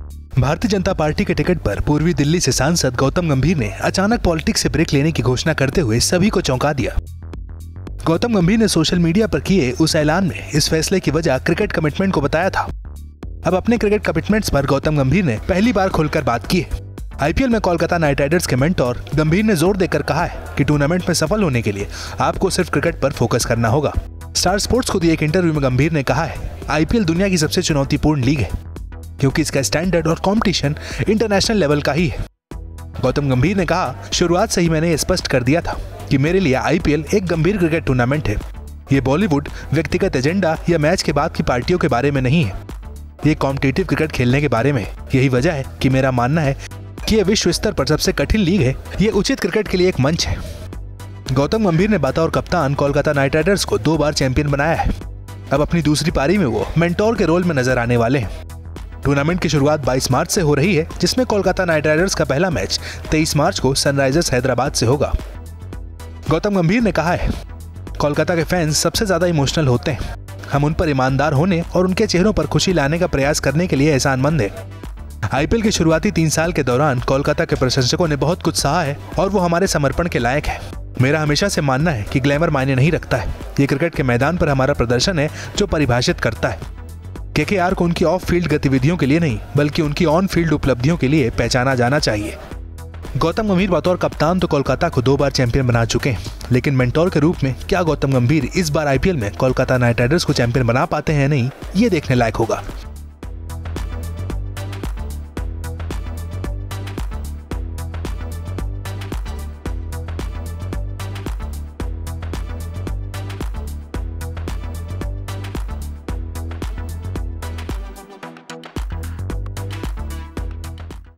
Bharatiya Janata party के ticket पर पूर्वी दिल्ली से सांसद गौतम गंभीर ने अचानक पॉलिटिक्स से ब्रेक लेने की घोषणा करते हुए सभी को चौंका दिया। गौतम गंभीर ने सोशल मीडिया पर किए उस ऐलान में इस फैसले की वजह क्रिकेट कमिटमेंट को बताया था। अब अपने क्रिकेट कमिटमेंट्स पर गौतम गंभीर ने पहली बार खुलकर बात की है। आईपीएल में कोलकाता नाइट राइडर्स के मेंटोर गंभीर ने जोर देकर कहा है कि टूर्नामेंट में सफल होने के लिए आपको सिर्फ क्रिकेट पर फोकस करना होगा। स्टार स्पोर्ट्स को दिए एक इंटरव्यू में गंभीर ने कहा है, आईपीएल दुनिया की सबसे चुनौतीपूर्ण लीग है क्योंकि इसका स्टैंडर्ड और कंपटीशन इंटरनेशनल लेवल का ही है। गौतम गंभीर ने कहा, शुरुआत से ही मैंने ये स्पष्ट कर दिया था कि मेरे लिए आईपीएल एक गंभीर क्रिकेट टूर्नामेंट है। ये बॉलीवुड, व्यक्तिगत एजेंडा या मैच के बाद की पार्टियों के बारे में नहीं है। ये कॉम्पिटिटिव क्रिकेट खेलने के बारे में है। यही वजह है कि मेरा मानना है कि ये विश्व स्तर पर सबसे कठिन लीग है। ये उचित क्रिकेट के लिए एक मंच है। गौतम गंभीर ने बतौर कप्तान कोलकाता नाइट राइडर्स को 2 बार चैंपियन बनाया है। अब अपनी दूसरी पारी में वो मेंटोर के रोल में नजर आने वाले हैं। टूर्नामेंट की शुरुआत 22 मार्च से हो रही है, जिसमें कोलकाता नाइट राइडर्स का पहला मैच 23 मार्च को सनराइजर्स हैदराबाद से होगा। गौतम गंभीर ने कहा है, कोलकाता के फैंस सबसे ज्यादा इमोशनल होते हैं। हम उन पर ईमानदार होने और उनके चेहरों पर खुशी लाने का प्रयास करने के लिए एहसानमंद हैं। आईपीएल के शुरुआती 3 साल के दौरान कोलकाता के प्रशंसकों ने बहुत कुछ सहा है और वो हमारे समर्पण के लायक है। मेरा हमेशा से मानना है कि ग्लैमर मायने नहीं रखता है। ये क्रिकेट के मैदान पर हमारा प्रदर्शन है जो परिभाषित करता है। केकेआर को उनकी ऑफ फील्ड गतिविधियों के लिए नहीं बल्कि उनकी ऑन फील्ड उपलब्धियों के लिए पहचाना जाना चाहिए। गौतम गंभीर बतौर कप्तान तो कोलकाता को 2 बार चैंपियन बना चुके हैं, लेकिन मेंटोर के रूप में क्या गौतम गंभीर इस बार आईपीएल में कोलकाता नाइट राइडर्स को चैंपियन बना पाते हैं या नहीं, ये देखने लायक होगा।